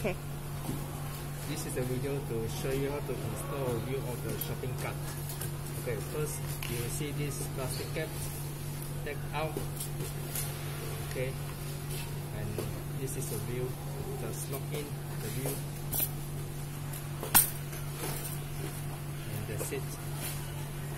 Okay. This is a video to show you how to install a view of the shopping cart. Okay, first you will see this plastic cap, take out. Okay, and this is the view. Just lock in the view, and that's it.